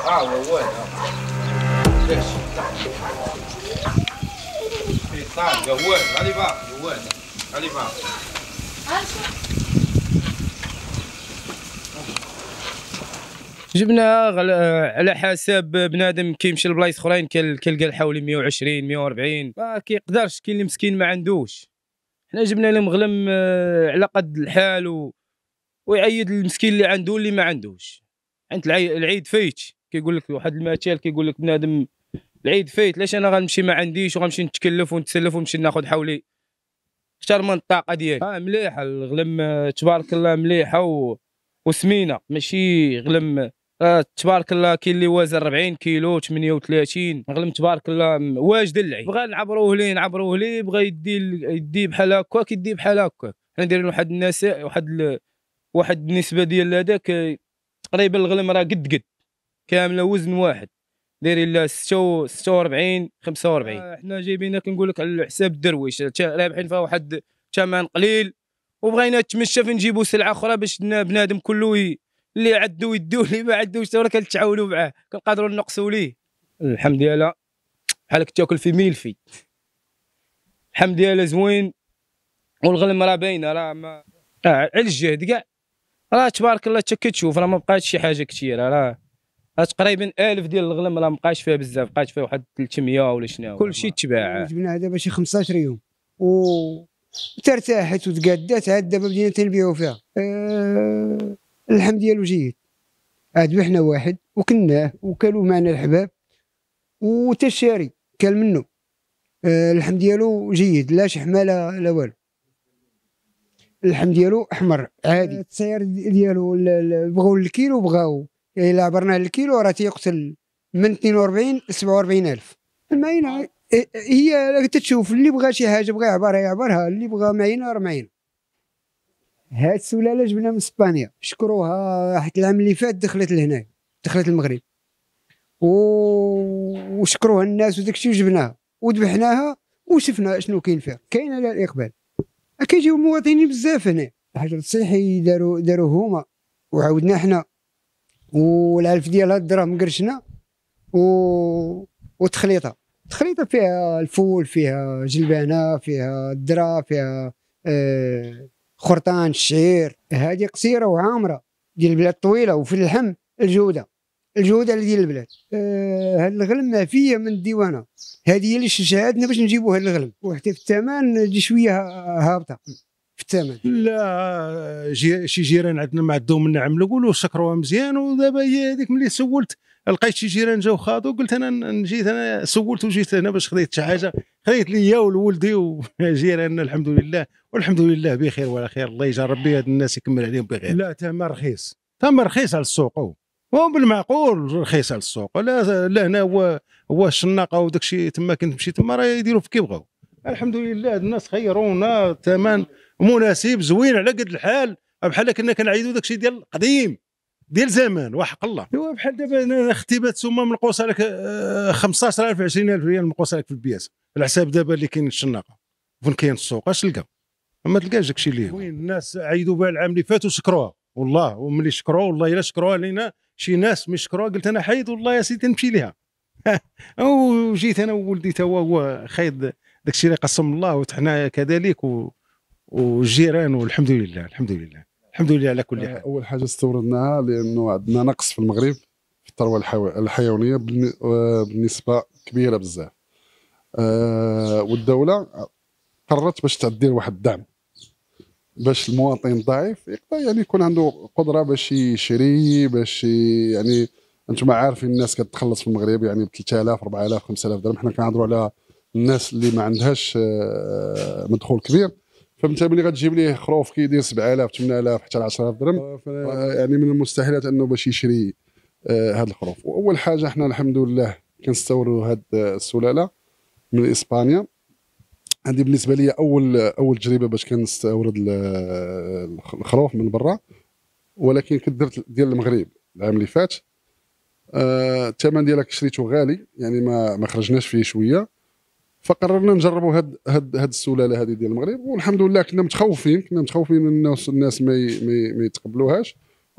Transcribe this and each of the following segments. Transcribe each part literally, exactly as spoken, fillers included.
اه هو وين ليش في طاق جوال علي باق جوال علي باق جبناها غل... على حساب بنادم كيمشي لبلايص اخرين كيلقى حوالي مية وعشرين مية وأربعين ما كيقدرش. كاين اللي مسكين ما عندوش. حنا جبنا له مغلم على قد الحال و... ويعيد المسكين اللي عنده اللي ما عندوش. انت العيد فايت كيقول لك واحد المثال كيقول لك بنادم العيد فايت لاش انا غنمشي ما عنديش وغنمشي نتكلف ونتسلف ونمشي ناخذ حولي اكثر من الطاقه ديالي. اه مليحه الغلم تبارك الله مليحه و... وسمينه ماشي غلم آه تبارك الله. كاين اللي وازن أربعين كيلو ثمانية وثلاثين غلم تبارك الله واجد العيد. بغى نعبروه ليه نعبروه ليه بغى يدي يدي بحال هكاك يدي بحال هكاك. حنا دايرين واحد الناس واحد ال... واحد النسبه ديال هذاك تقريبا الغلم راه قد قد كامله وزن واحد دايرين لا ستة وأربعين خمسة وأربعين. آه حنا جايبينها كنقول لك على حساب الدرويش رابحين فيها واحد ثمن قليل وبغينا نتمشى في نجيبوا سلعه اخرى باش بنادم كله ي... اللي عندو يدو اللي ما عندوش تا كنتعاونوا معاه كنقدروا نقصوا ليه. اللحم ديالها بحالك تاكل في ميلفي. اللحم ديالها زوين والغلم راه باينه راه ما آه على الجهد كاع راه تبارك الله حتى كتشوف راه ما بقاتش شي حاجه كثيره. راه تقريبا ألف ديال الغلم راه مابقاش فيها بزاف بقات فيها واحد ثلاثمية ولا شنو كلشي تباع. جبناها دابا شي خمسطاش يوم و ترتاحت وتقادات عاد دابا بدينا تنبيعوا فيها. أه... اللحم ديالو جيد عاد ذبحنا واحد وكلناه وكلوا معنا الحباب وتشاري كل منه. أه... اللحم ديالو جيد لا شحمه لا لا والو. اللحم ديالو احمر عادي. أه... التسعير ديالو بغاو الكيلو بغاو الا عبرنا الكيلو راه تيقتل من اثنين وأربعين ل سبعة وأربعين ألف. المعينه هي تتشوف اللي بغى شي حاجه بغى يعبرها يعبرها اللي بغى معينه راه معينه. هاد السلاله جبنا من اسبانيا شكروها حتى العام اللي فات دخلت لهنا دخلت المغرب و... وشكروها الناس وداك الشيء وجبناها وذبحناها وشفنا شنو كاين فيها. كاين على الاقبال كيجيو مواطنين بزاف هنا. الحجر الصحي داروا داروا هما وعاودنا حنا والعلف ديالها الدراهم قرشنا و... وتخليطه تخليطه فيها الفول فيها جلبانه فيها الذره فيها آه خرطان الشعير. هذه قصيره وعامره ديال البلاد طويله. وفي اللحم الجوده الجوده اللي ديال البلاد. آه هذا الغلم معفيه من الديوانه. هذه هي اللي شجعتنا باش نجيبوا هذا الغلم. وحتى في الثمن دي شويه هابطه في الثمن. لا جي شي جيران عندنا ما عندهم النعم نقولوا شكروها مزيان. ودابا هي هذيك ملي سولت لقيت شي جيران جاو خاضوا قلت انا جيت انا سولت وجيت هنا باش خديت شي حاجه خديت ليا ولولدي وجيراننا الحمد لله والحمد لله بخير وعلى خير. الله يجرب به هاد الناس يكمل عليهم بخير. لا تما رخيص تما رخيص على السوق هو بالمعقول رخيص على السوق. لا لا هنا هو هو الشناقه وداك الشيء تما كنمشي تما راه يديروا في كيبغاو. الحمد لله الناس خيرونا ثمن مناسب زوين على قد الحال بحال كنا كنعيدوا داك الشيء ديال القديم ديال زمان وحق الله. ايوا بحال دابا انا اختبات ثم منقوصه لك خمسطاش ألف عشرين ألف ريال منقوصه لك في البياس على حساب دابا اللي كاين الشناقه فين كاين السوق اش تلقى ما تلقاش داك الشيء اللي وين الناس عيدوا بها العام اللي فات وشكروها والله. وملي شكروها والله الا شكروها لينا شي ناس مش شكروها قلت انا حيد والله يا سيدي نمشي ليها. وجيت انا وولدي تا هو خايد داك الشيء اللي قسم الله وحنا كذلك و... والجيران والحمد لله الحمد لله الحمد لله على كل حال. اول حاجه استوردناها لانه عندنا نقص في المغرب في الثروه الحيوانيه بنسبه كبيره بزاف. أه والدوله قررت باش تعدي واحد الدعم باش المواطن الضعيف يقدر يعني يكون عنده قدره باش يشري باش يعني انتم عارفين الناس كتخلص في المغرب يعني ب ثلاثة آلاف أربعة آلاف خمسة آلاف درهم. حنا كنهضروا على الناس اللي ما عندهاش مدخول كبير. فانت ملي غتجيب ليه خروف كيدير سبعة آلاف ثمانية آلاف حتى عشرة آلاف درهم يعني من المستحيلات انه باش يشري هذا الخروف. واول حاجه احنا الحمد لله كنستوردوا هذه السلاله من اسبانيا. هذه بالنسبه لي اول اول تجربه باش كنستورد الخروف من برا. ولكن كنت درت ديال المغرب العام اللي فات. الثمن آه ديالك شريته غالي يعني ما ما خرجناش فيه شويه. فقررنا نجربوا هاد هاد هاد السلاله هذه ديال المغرب. والحمد لله كنا متخوفين كنا متخوفين الناس الناس ما ما, ما يتقبلوهاش.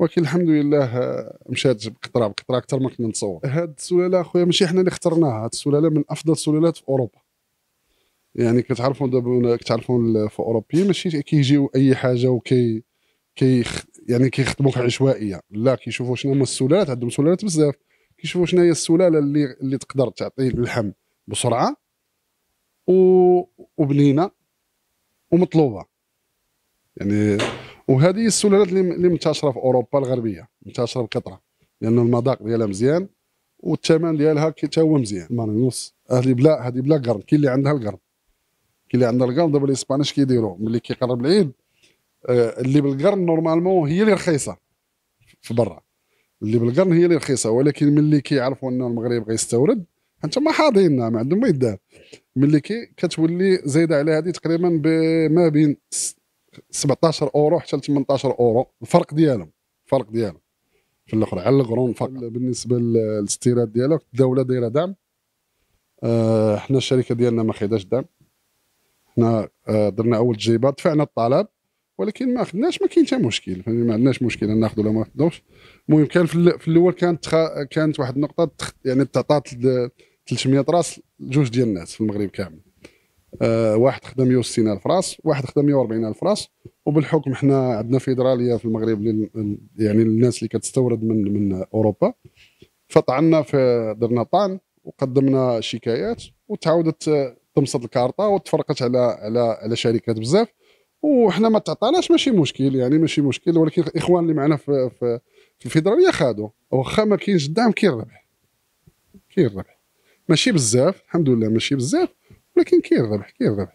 ولكن الحمد لله مشات بقطره بقطره اكثر ما كنا نتصور. هاد السلاله اخويا ماشي حنا اللي اخترناها، هاد السلاله من افضل السلالات في اوروبا. يعني كتعرفوا دابا كتعرفوا في اوروبيين ماشي كيجيو اي حاجه وكي كي يعني كيخدموك عشوائيه، لا كيشوفوا شنو هما السلالات، عندهم سلالات بزاف، كيشوفوا شنو هي السلاله اللي اللي تقدر تعطي اللحم بسرعه و... وبنينه ومطلوبه. يعني وهذه السلالات اللي منتشره في اوروبا الغربيه، منتشره بكثره لان المذاق ديالها مزيان والثمن ديالها حتى هو مزيان. مارينوس هذه بلا هذه بلا قرن، كاين اللي عندها القرن، كاين اللي عندها القرن. دابا الاسبان اش كيديروا ملي كيقرب العيد آه اللي بالقرن نورمالمون هي اللي رخيصه في برا، اللي بالقرن هي اللي رخيصه، ولكن ملي كيعرفوا ان المغرب غيستورد حتى ما حاضيننا ما عندهم ما يدار، ملي كي كتولي زايده على هذه تقريبا بما بين سبعطاش اورو حتى ل ثمنطاش اورو الفرق ديالهم، الفرق ديالهم في الاخرى على القرون فقط. بالنسبه للاستيراد ديالها الدوله دايره دعم، آه حنا الشركه ديالنا ما خداش دعم، حنا آه درنا اول تجربه دفعنا الطلب ولكن ما خدناش، ما كاين حتى مشكل، ما عندناش مشكل ناخذ ولا ما ناخذوش. المهم كان في الاول كانت كانت واحد النقطه يعني تعطات ثلاثمية راس جوج ديال الناس في المغرب كامل، آه واحد خدم مية وستين الف راس، واحد خدم مية وأربعين الف راس. وبالحكم حنا عندنا فيدراليه في المغرب يعني الناس اللي كتستورد من من اوروبا، فطعنا في درنا طعن وقدمنا شكايات وتعاودت تمصد الكارطه وتفرقت على على على شركات بزاف، وحنا ما تعطاناش ماشي مشكل، يعني ماشي مشكل. ولكن الاخوان اللي معنا في في, في الفيدراليه خادوا، واخا ما كاينش الدعم كاين الربح، كاين الربح ماشي بزاف الحمد لله ماشي بزاف، ولكن كاين الربح كاين الربح.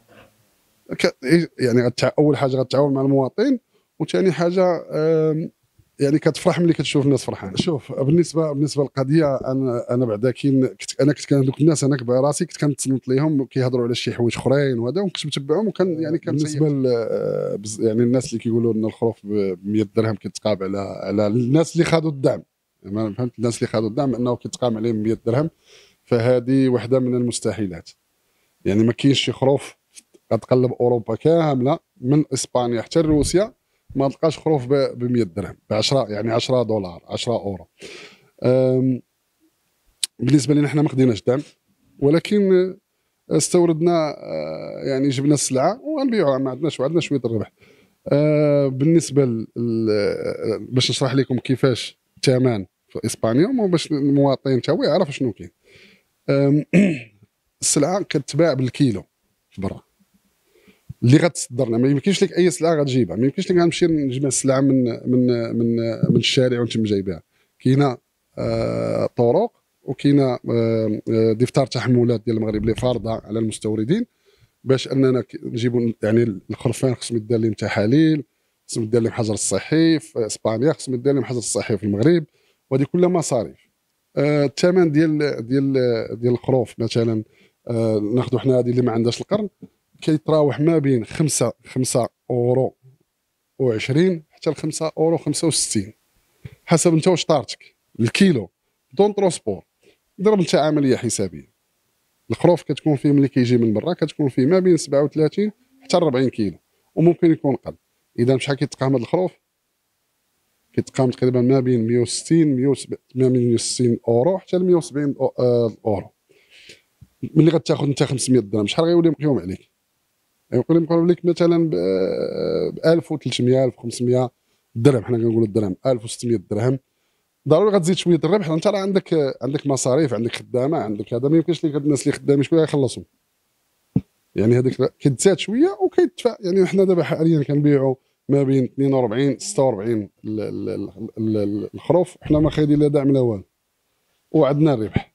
يعني اول حاجه غتعاون مع المواطن، وثاني حاجه يعني كتفرح ملي كتشوف الناس فرحانه. شوف بالنسبه بالنسبه للقضيه انا انا بعدا كاين كنت انا كنت كان هذوك الناس انا براسي كنت كنتصنت ليهم كيهضروا على شي حوايج اخرين وهذا، وكنت متبعهم وكان يعني كان بالنسبه يعني الناس اللي كيقولوا ان الخروف ب مية درهم كيتقام على على الناس اللي خادوا الدعم، ما فهمت الناس اللي خادوا الدعم انه كيتقام عليهم مية درهم، فهذه وحده من المستحيلات. يعني ما كاينش شي خروف غتقلب اوروبا كامله من اسبانيا حتى روسيا ما تلقاش خروف ب مية درهم ب عشرة يعني عشرة دولار عشرة اورو. بالنسبه لنا حنا ما خديناش دعم، ولكن استوردنا يعني جبنا السلعه وغنبيعوها ما عندناش عندنا شويه الربح. بالنسبه باش نشرح لكم كيفاش الثمن في اسبانيا باش المواطن حتى هو يعرف شنو كاين. السلعه كتباع بالكيلو في برا اللي غتصدرنا، ما يمكنش لك اي سلعه غتجيبها، ما يمكنش لك غنمشي نجمع السلعه من من من من الشارع ونتم جايبها. كاينه آه طرق وكاينه آه دفتر تحملات ديال المغرب اللي فارضه على المستوردين باش اننا نجيبوا يعني الخرفان خصهم يدار لهم تحاليل، خصهم يدار لهم حجر الصحي في اسبانيا، خصهم يدار لهم حجر الصحي في المغرب، وهذه كلها مصاريف. آه الثمن ديال ديال ديال الخروف مثلا آه ناخذوا حنا هذه اللي ما عندهاش القرن كيتراوح ما بين خمسة خمسة اورو وعشرين حتى ل خمسة اورو خمسة وستين حسب انت واش طارتك الكيلو بدون ترونسبور. ضرب انت عمليه حسابيه، الخروف كتكون فيه ملي كيجي من برا كتكون فيه ما بين سبعة وثلاثين حتى أربعين كيلو وممكن يكون قل. اذا شحال كيتقام هذا الخروف؟ كيتقام تقريبا ما بين مية وستين مية وستين اورو حتى ل مية وسبعين اورو. ملي غتاخذ انت خمسمية درهم شحال غيولي مقيوم عليك؟ يقول مقرب لك مثلا ب ألف وثلاثمية ألف وخمسمية درهم، حنا كنقولوا الدرهم ألف وستمية درهم. ضروري غتزيد شويه الربح، انت راه عندك عندك مصاريف، عندك خدامه، عندك هذا، ما يمكنش لك هاد الناس اللي خدامين شكون غيخلصوا؟ يعني هذيك كتزاد شويه وكيدفع. يعني حنا دابا حاليا كنبيعوا ما بين اثنين وأربعين ستة وأربعين الخروف، حنا ما خايدين لا دعم لا والو وعندنا الربح.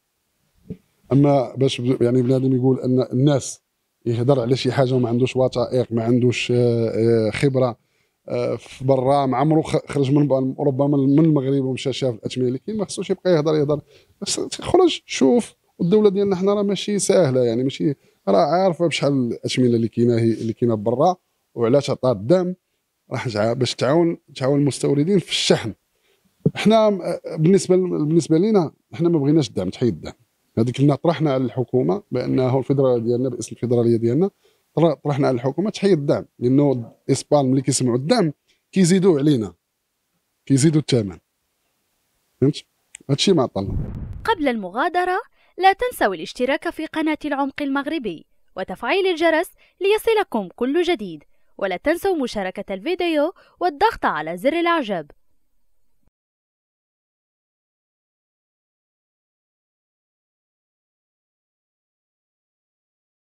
اما باش يعني بنادم يقول ان الناس يهضر على شي حاجه وما عندوش وثائق ما عندوش خبره في برا، ما عمرو خرج من ربما من المغرب ومشى شاف الاثمنه اللي كاين، ما خصوش يبقى يهضر يهضر خرج شوف. والدوله ديالنا حنا راه ماشي ساهله، يعني ماشي راه عارفه بشحال الاثمنه اللي كاينه اللي كاينه برا وعلاش عطات الدعم راح باش تعاون تعاون المستوردين في الشحن. حنا بالنسبه بالنسبه لينا حنا ما بغيناش الدعم، تحيد الدعم. هذيك كنا طرحنا على الحكومه بانه الفيدراليه ديالنا باسم الفيدراليه ديالنا طرحنا على الحكومه تحيد الدعم، لانه اسبان ملي كيسمعوا الدعم كيزيدوا علينا كيزيدوا الثمن. فهمت؟ هادشي معطل. قبل المغادرة لا تنسوا الاشتراك في قناة العمق المغربي وتفعيل الجرس ليصلكم كل جديد، ولا تنسوا مشاركة الفيديو والضغط على زر الإعجاب.